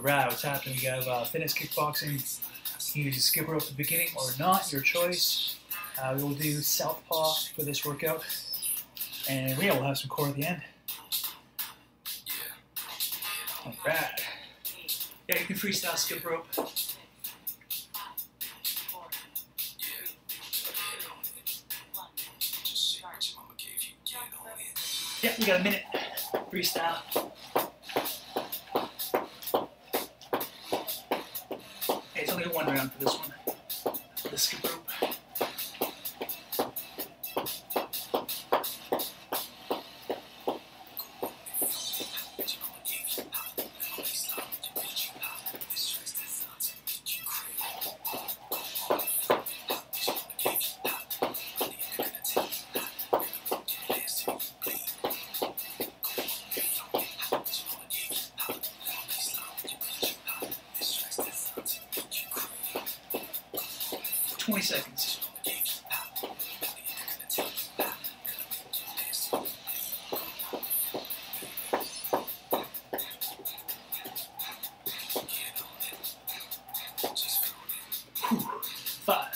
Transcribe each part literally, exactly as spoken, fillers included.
Alright, what's happening? We have uh, F I T X Kickboxing. You can use a skip rope at the beginning or not, your choice. Uh, we will do southpaw for this workout. And yeah, we'll have some core at the end. Alright. Yeah, you can freestyle skip rope. Yeah, we got a minute. Freestyle. Hey, it's only one round for this one. For the skip rope. twenty seconds. Five.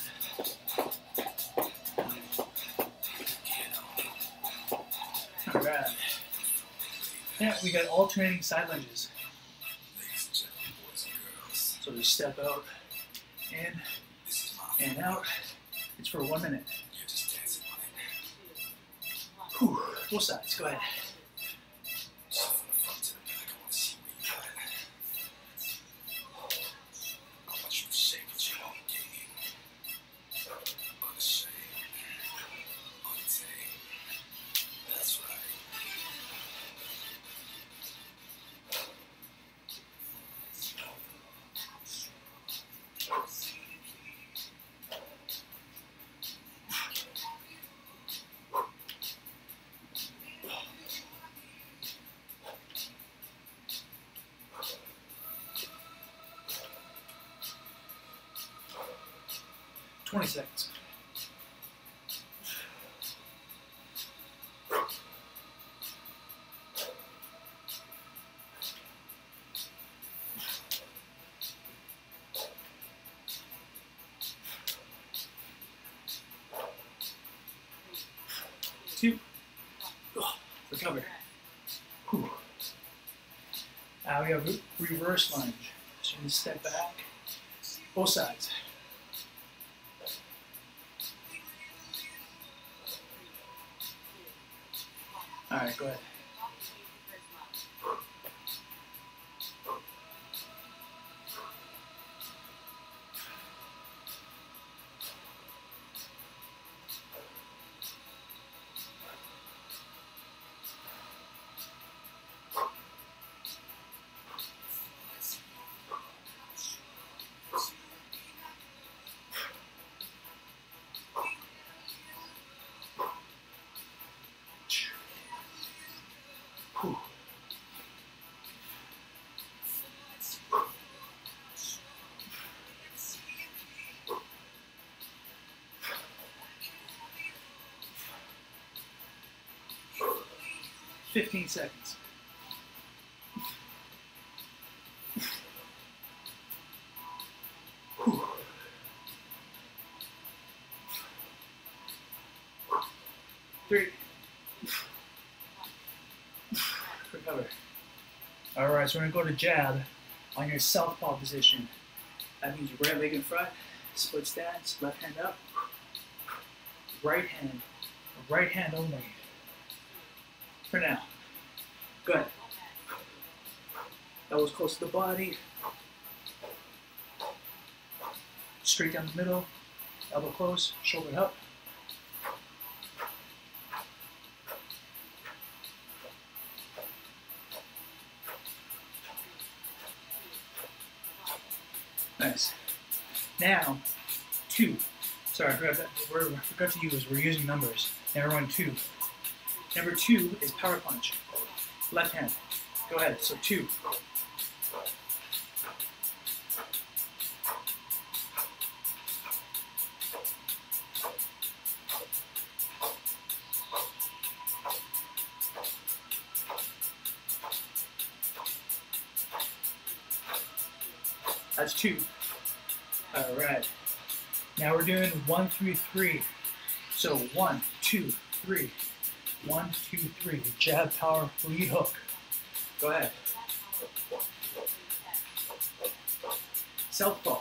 All right. Yeah, we got alternating side lunges. So just step out, in, and out. It's for one minute. Whew. Both sides, go ahead. twenty seconds. Two. Oh, recover. Whew. Now we have re reverse lunge. So you step back. Both sides. All right, go ahead. Whew. Fifteen seconds. Whew. Three. Recover. Alright, so we're going to go to jab on your southpaw position. That means right leg in front, split stance, left hand up, right hand, right hand only. For now. Good. Elbows close to the body. Straight down the middle. Elbow close, shoulder up. Nice. Now, two. Sorry, I forgot, that, we're, I forgot to use, we're using numbers. Now we're on two. Number two is power punch. Left hand. Go ahead. So two. That's two. All right. Now we're doing one through three. So one, two, three. One, two, three. Jab, power, lead hook. Go ahead. Southpaw.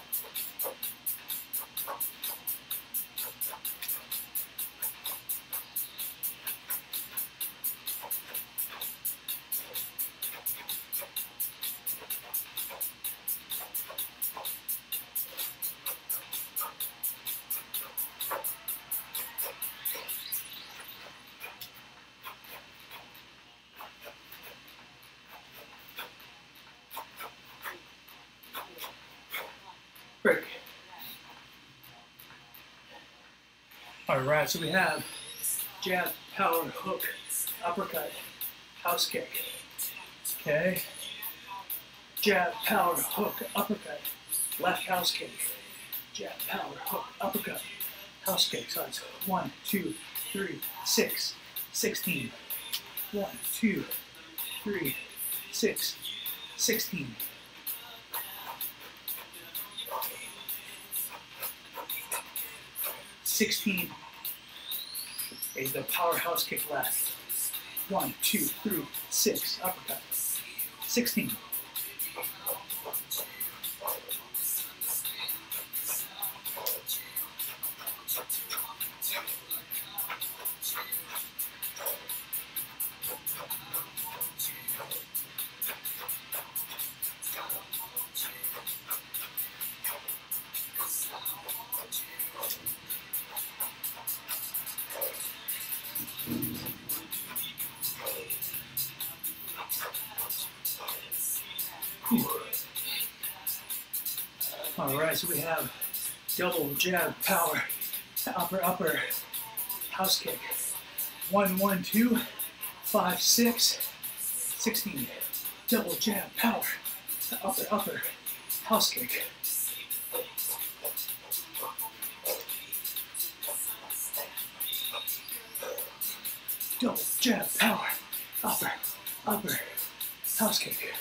Break. All right, so we have jab, power, hook, uppercut, house kick. Okay. Jab, power, hook, uppercut, left house kick. Jab, power, hook, uppercut, house kick. So it's one, two, three, six, sixteen. One, two, three, six, sixteen. sixteen is the powerhouse kick left. One, two, three, six, uppercut. sixteen. All right, so we have double jab, power, upper, upper, house kick. One, one, two, five, six, sixteen. Double jab, power, upper, upper, house kick. Double jab, power, upper, upper, house kick.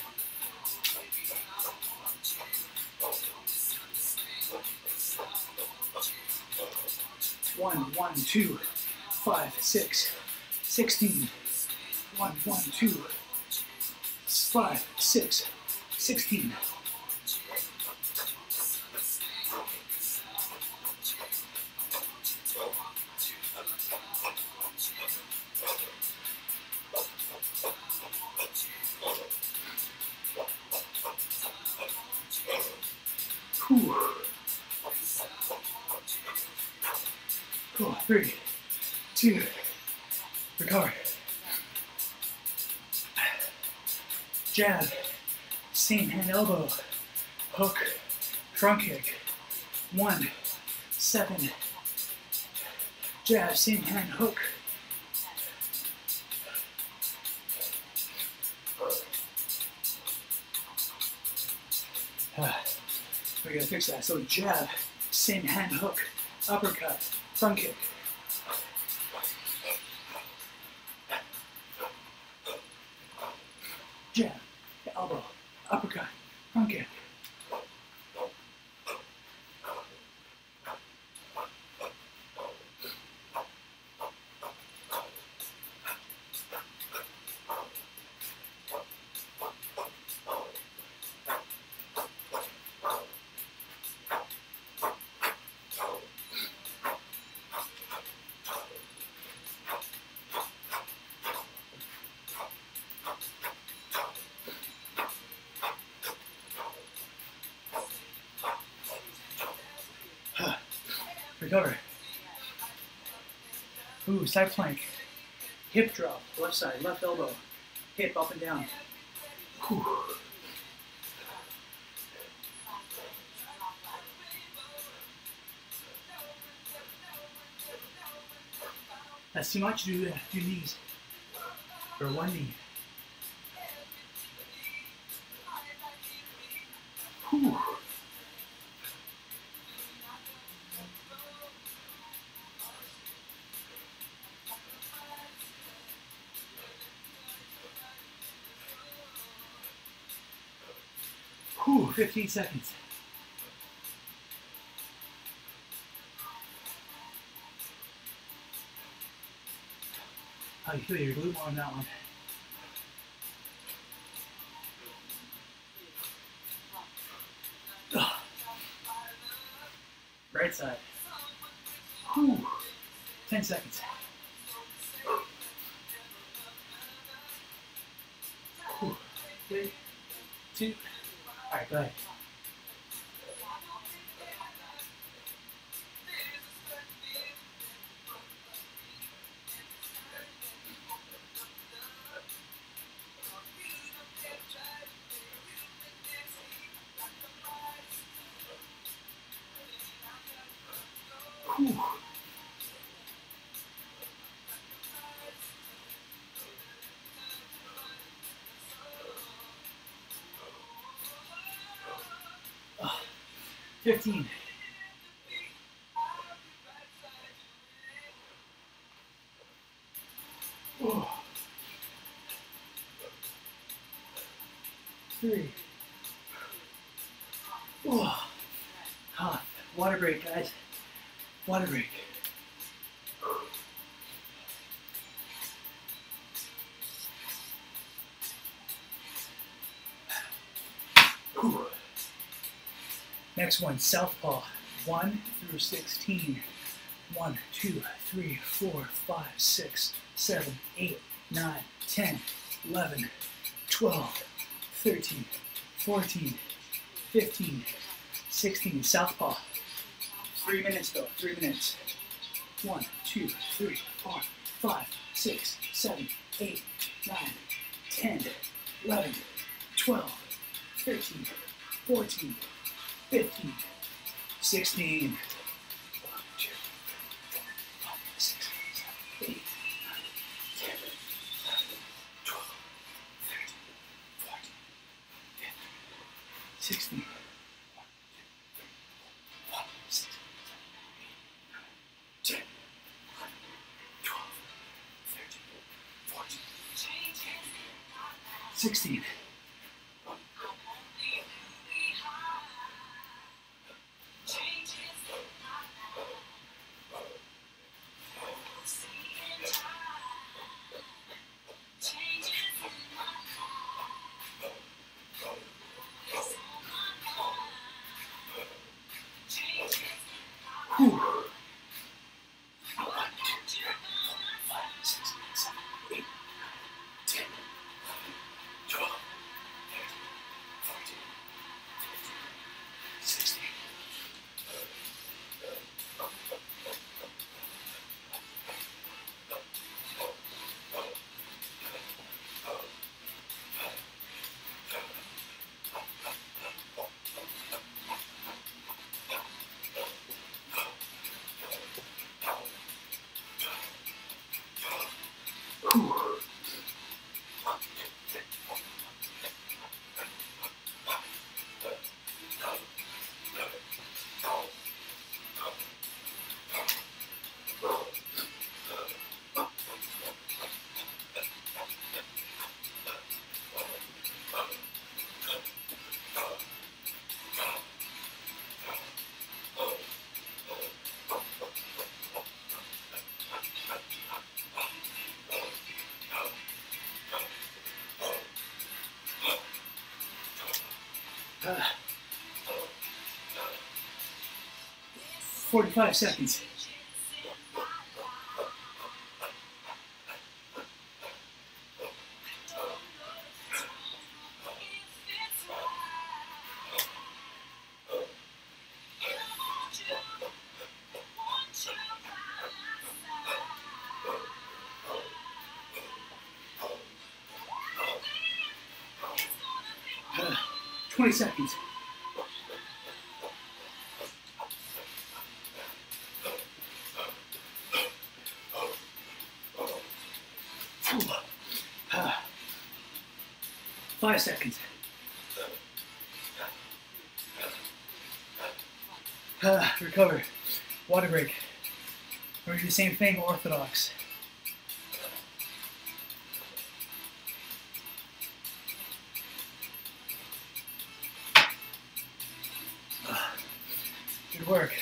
One, one, two, five, six, sixteen. One, one, two, five, six, sixteen. Whew. Cool. Three, two, recover. Jab, same hand elbow, hook, front kick. One, seven. Jab, same hand hook. Uh, we gotta fix that. So jab, same hand hook, uppercut, front kick. Jab, elbow, uppercut, front kick. Recover. Ooh, side plank. Hip drop, left side, left elbow. Hip up and down. Whew. That's too much. Do uh, two knees. Or one knee. Whew. Whew, fifteen seconds. How do you feel your glute more on that one? Ugh. Right side. Whew. ten seconds. Whew. Three, two, all right, go ahead. Whew. Oh, fifteen. Oh. Three. Oh. Huh. Water break, guys. Water break. Whew. Next one, southpaw. one through sixteen. one, two, three, four, five, six, seven, eight, nine, ten, eleven, twelve, thirteen, fourteen, fifteen, sixteen. Southpaw. Three minutes though, three minutes. One, two, three, four, five, six, seven, eight, nine, ten, eleven, twelve, thirteen, fourteen, fifteen, sixteen. One, two, three, four, five, six, seven, eight, nine, ten, eleven, twelve, thirteen, fourteen, fifteen, sixteen. sixteen. Whew. Uh, forty-five seconds. Uh, twenty seconds. Uh, five seconds. Uh, recover. Water break. We're gonna do the same thing, orthodox. Good work.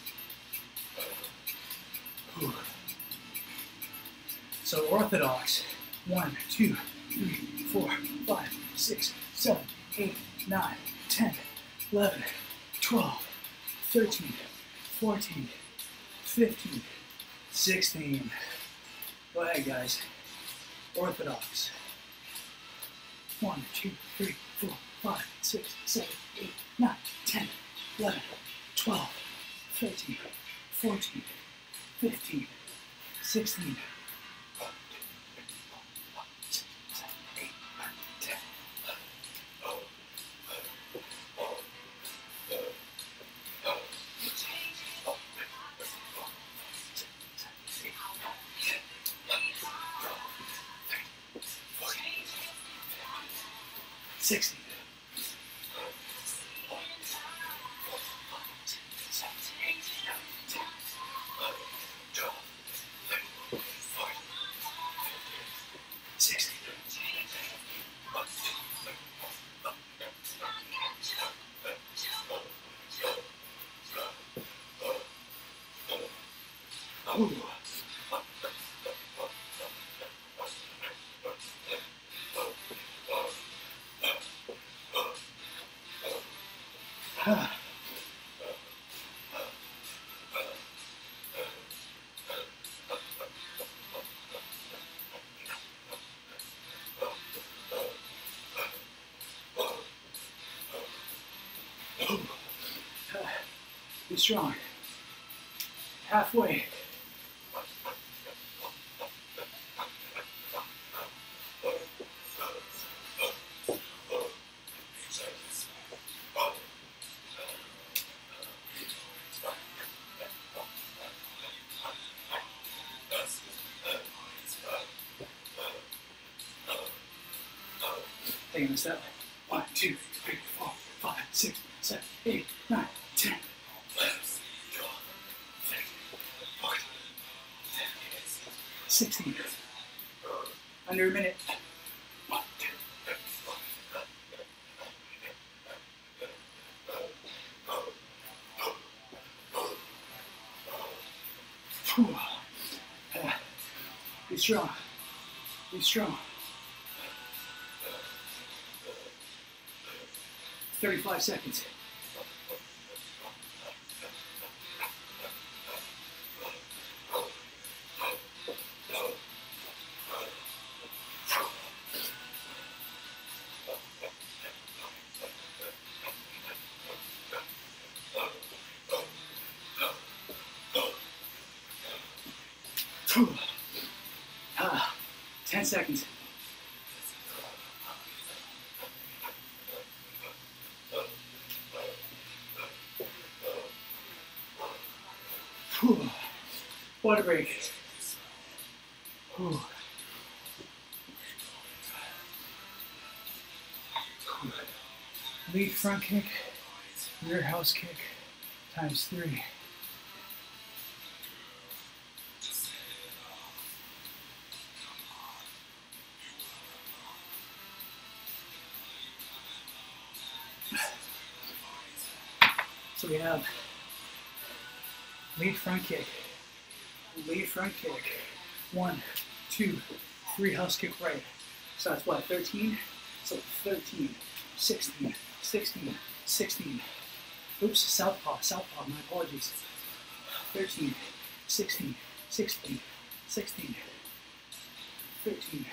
Whew. So orthodox. One, two, three, four, five, six, seven, eight, nine, ten, eleven, twelve, thirteen, fourteen, fifteen, sixteen. Go ahead, guys. Orthodox. One, two, three, four, five, six, seven, eight, nine, ten, eleven, twelve, thirteen, fourteen, fifteen, sixteen. sixty. Ooh. Be strong. Halfway. Taking a step. One, two, three, four, five, six, seven, eight, nine, ten. sixteen. Under a minute. One, two, three, four. Be strong. Be strong. thirty-five seconds. Ah, ten seconds. Water break. Whew. Lead front kick, rear house kick, times three. So we have lead front kick, lead front kick, one, two, three house kick right. So that's what, thirteen? So thirteen, sixteen, sixteen, sixteen. Oops, southpaw, southpaw, my apologies. thirteen, sixteen, sixteen, sixteen, thirteen.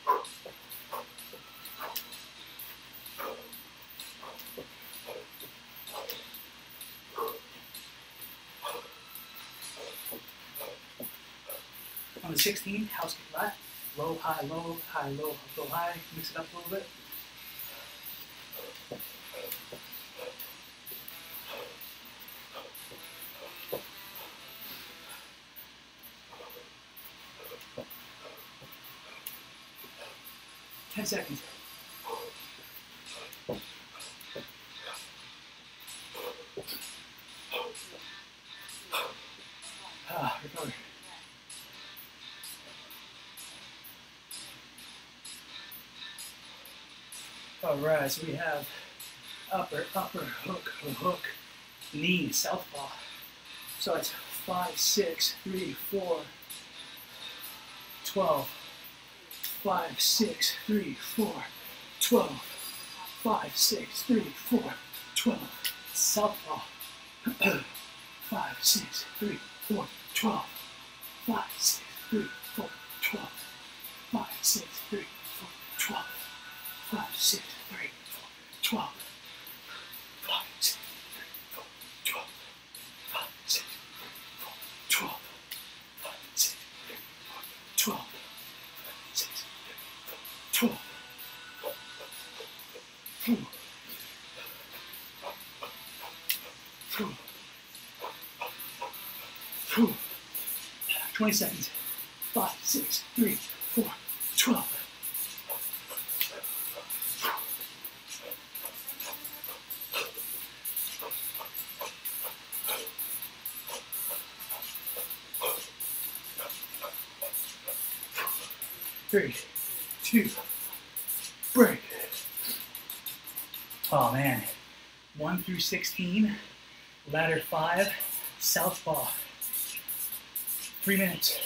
On the sixteen, house kick left, low, high, low, high, low, low, high, mix it up a little bit. ten seconds. Ah, recover. All right, so we have upper, upper, hook, hook, Knee, southpaw. So it's five, six, three, four, twelve. Five, six, three, four, twelve. Five, six, three, four, twelve. Southpaw. Five, six, three, four, twelve. Five, six, three, four, twelve. Five, six, three, four, twelve. Five, six, three, four, twelve. Five, six, three, four, twelve. Five, six, three, four, twelve. Five, six, three, four, twelve. Five, six, three, four, twelve. twenty seconds. Five, six, three, four, twelve. Three, two, break. Oh man. One through sixteen, ladder five, southpaw. Three minutes.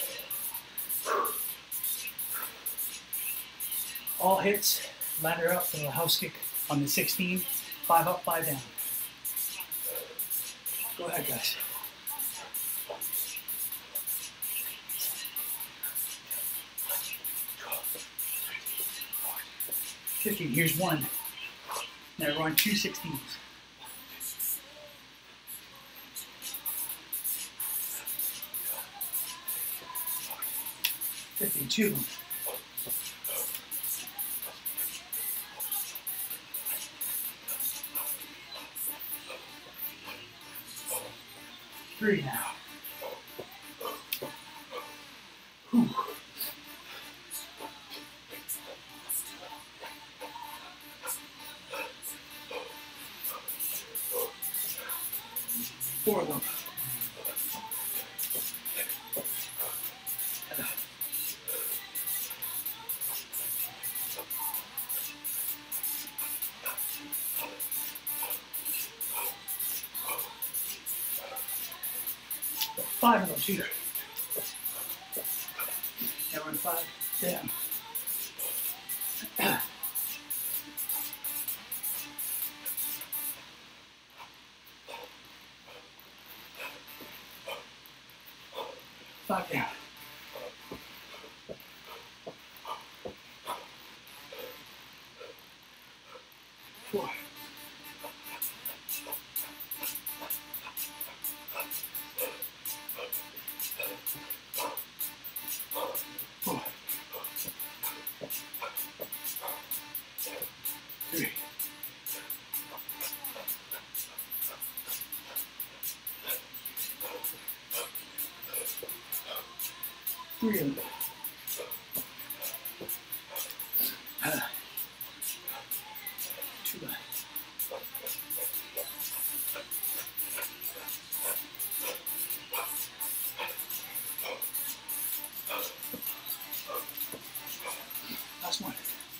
All hits, ladder up for the house kick on the sixteen. Five up, five down. Go ahead, guys. fifteen, here's one. Now we're on two sixteens. fifteen, two. Three now. Whew. Four of them. Five of them, two. Now we're in five, down. Five down. Four. Four. Three. Three of them. Uh, two left. Last one.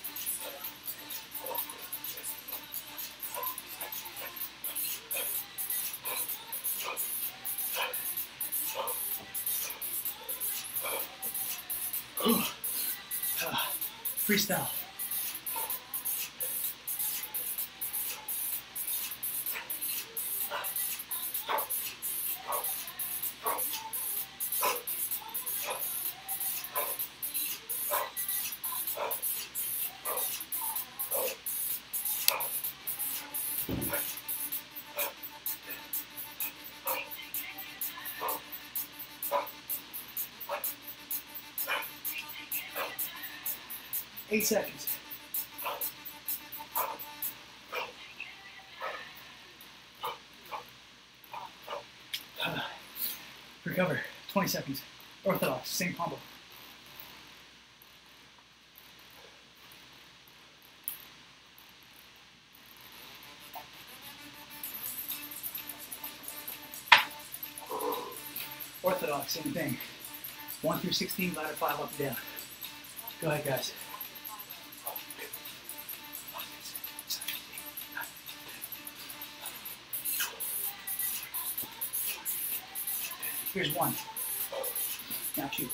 uh, freestyle. Eight seconds. Uh, recover. twenty seconds. Orthodox. Same combo. Orthodox. Same thing. one through sixteen, ladder five up and down. Go ahead, guys. Here's one. Now two.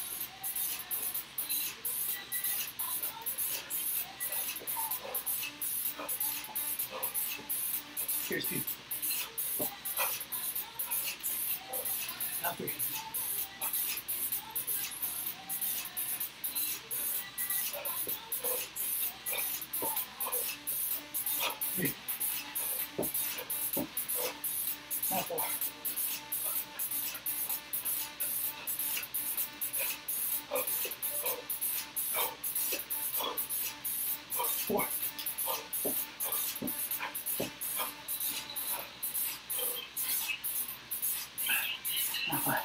Here's two. Now three. Three. Now four. Four. Now five.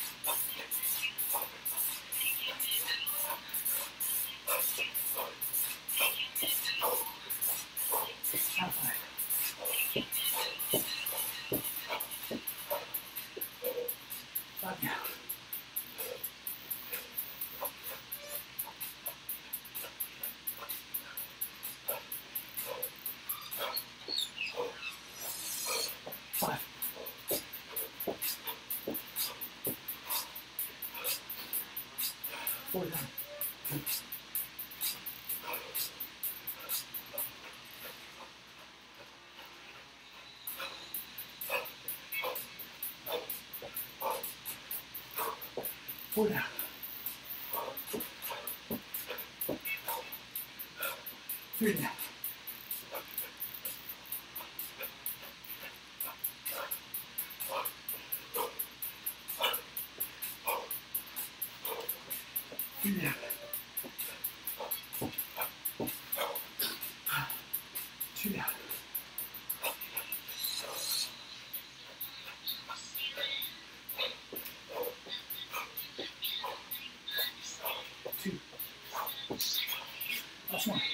Now five. Five now. Five. Four down. Four down. Three down. Three down. Two down. Two. Last one.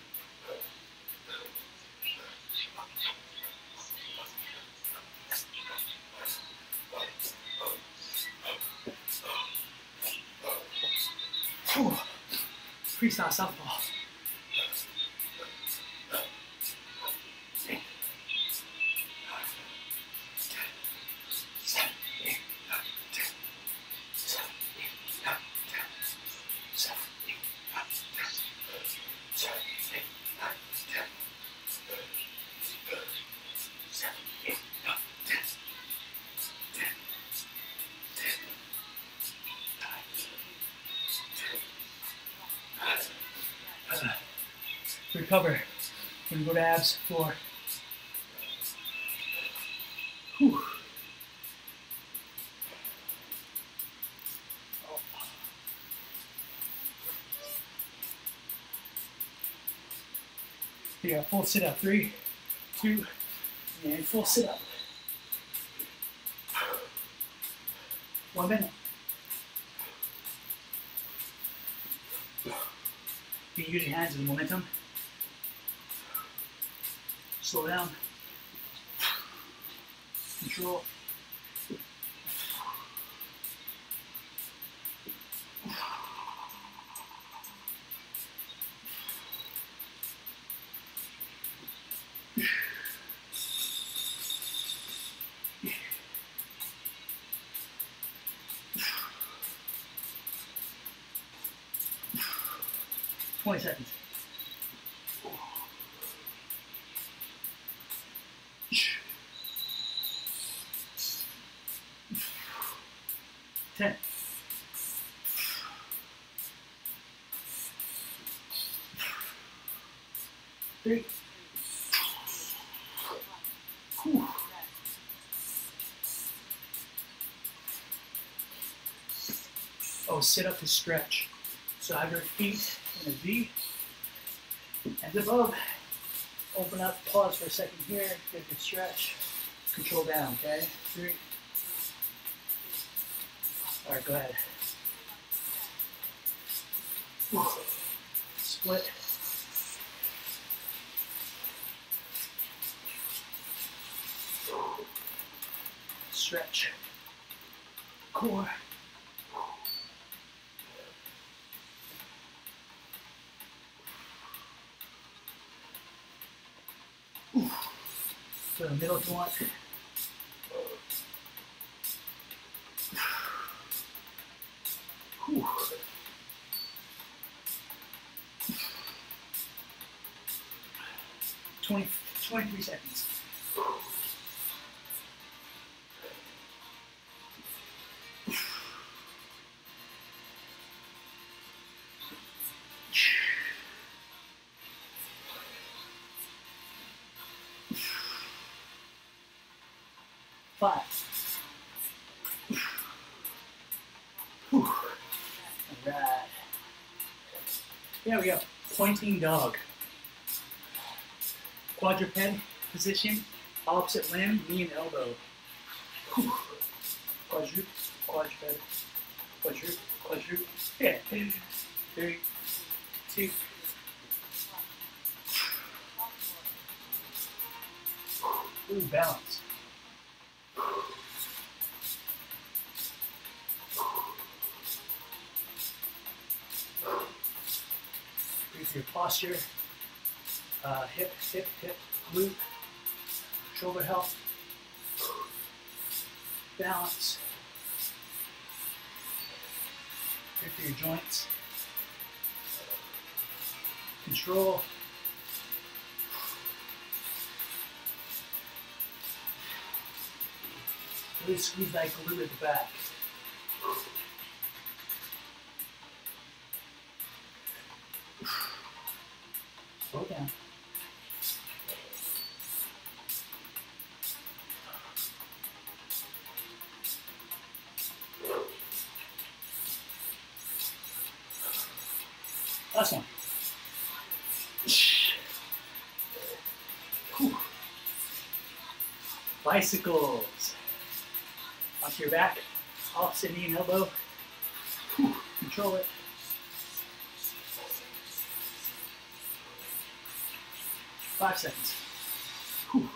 Whew. Freestyle southpaw. Recover. When you go to abs, floor. Whew. Oh. Here, full sit up. Three, two, and full sit up. One minute. You can use your hands as momentum. Slow down. Control. Twenty seconds. Ten. Three. Whew. Oh, sit up to stretch. So have your feet in a V. And above. Open up, pause for a second here, get a good stretch. Control down, okay? Three. All right, go ahead. Whew. Split. Stretch. Core. For the middle if you want. twenty, twenty-three seconds. Five. Whew. All right. There we go. Pointing dog. Quadruped position. Opposite limb, knee and elbow. Whew. Quadruple, quadruped, quadruple, quadruple. Yeah. Three, two. Ooh, balance. Breathe your posture. Uh, hip, hip, hip, glute, shoulder health, balance. Good for your joints. Control. Really squeeze that glute at the back. Slow down. Last one. Whew. Bicycles. Onto your back, opposite knee and elbow. Whew. Control it. Five seconds. Whew.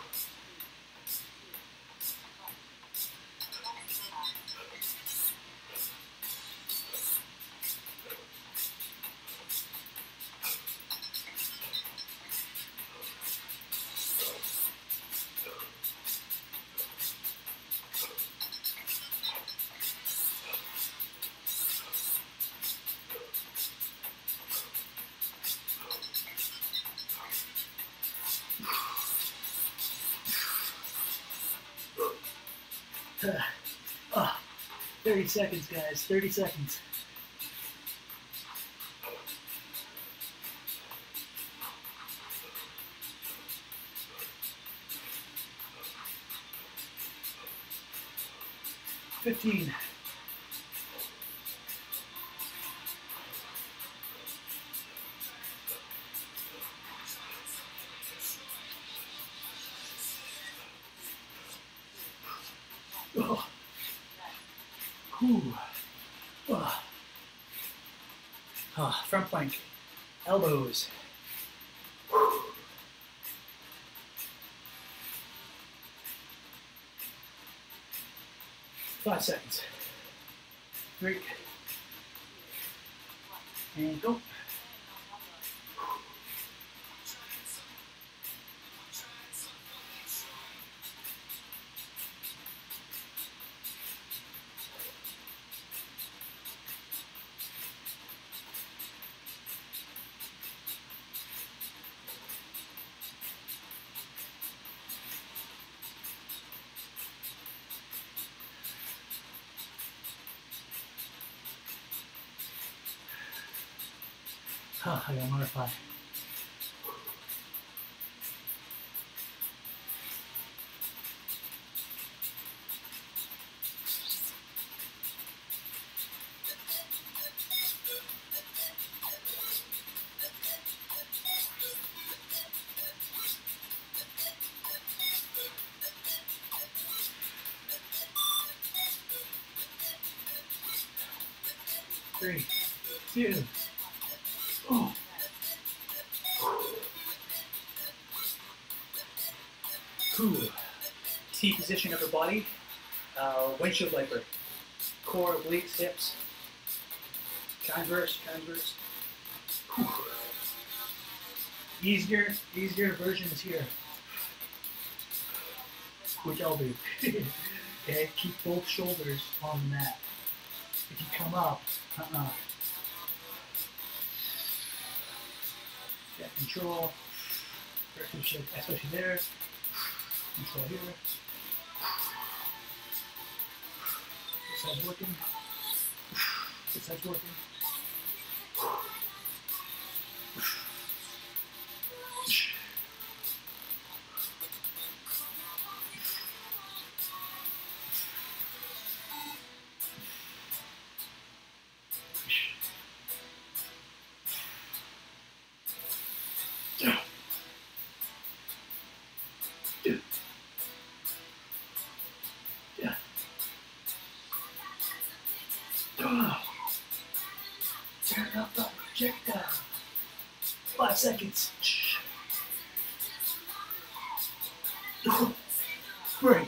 Uh, thirty seconds, guys. thirty seconds. Fifteen. Oh. Whew. Oh. Oh, front plank, elbows. Five seconds. Three. And go. Oh, I got another five. Three, two, oh. Cool. T position of the body, uh, windshield wiper, core, obliques, hips, transverse, transverse. Whew. Easier, easier versions here, which I'll do. Okay, keep both shoulders on the mat. If you come up, uh-uh. Get control. especially, especially there. Control here. This side's working. This side's working. Turn up the projectile. Five seconds. Break.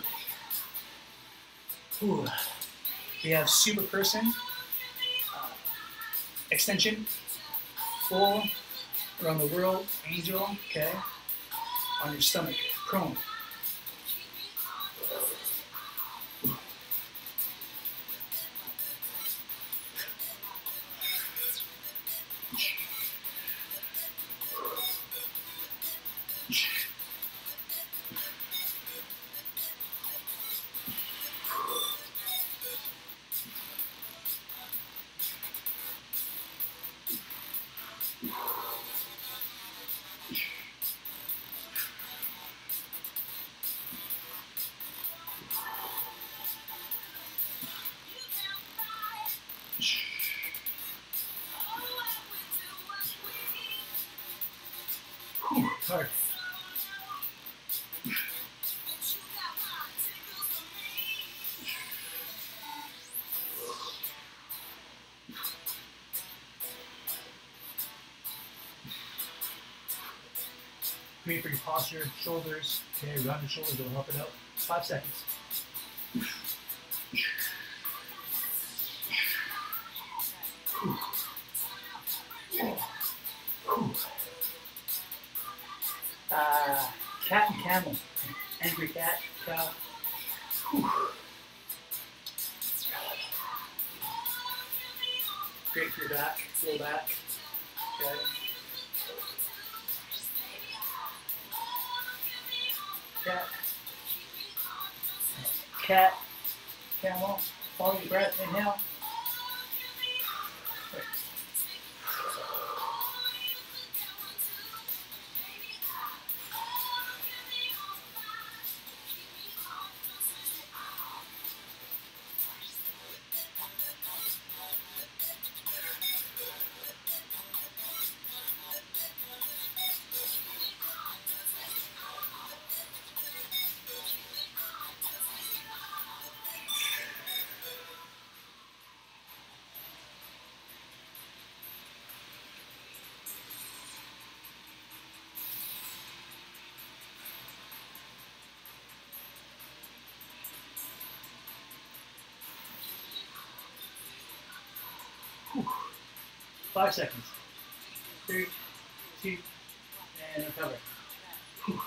Ooh. We have super person, uh, extension, full, around the world, angel, okay, on your stomach, prone. Whew, hard. Great for your posture, shoulders. Okay, round your shoulders, it'll help it out. Five seconds. Whew. Whew. Uh, cat and camel. Angry cat, cow. Whew. Great for your back, low back. Okay. Cat. Cat. Camel. Follow your breath. Inhale. Whew. Five seconds. Three, two, and recover. Whew.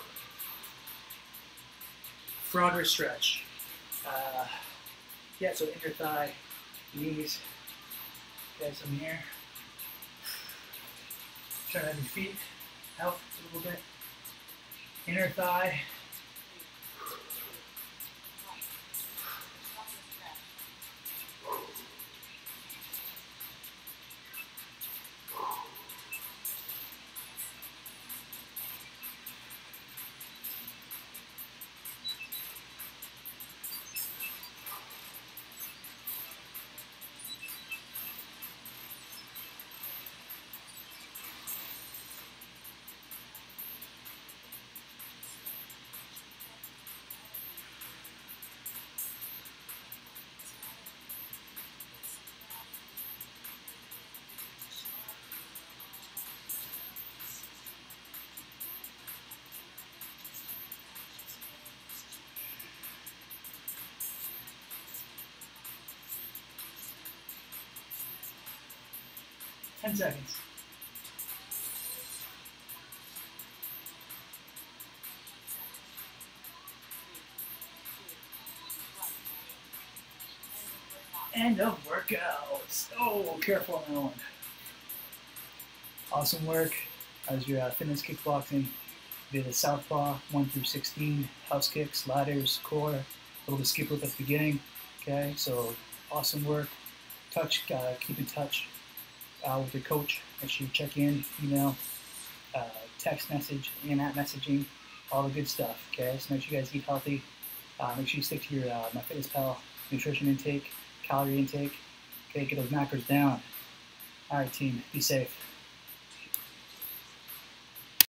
Frog or stretch. Uh, yeah, so inner thigh, knees. Okay, some here. Try to have your feet out a little bit. Inner thigh. Ten seconds. End of workout. Oh, careful on that one. Awesome work as your uh, fitness kickboxing. We did the southpaw, one through sixteen, house kicks, ladders, core, a little bit skip rope at the beginning. Okay, so awesome work. Touch, uh, keep in touch uh, with your coach. Make sure you check in, email, uh, text message, in-app messaging, all the good stuff. Okay, so make sure you guys eat healthy. Uh, make sure you stick to your uh, MyFitnessPal nutrition intake, calorie intake. Okay, get those macros down. All right, team, be safe.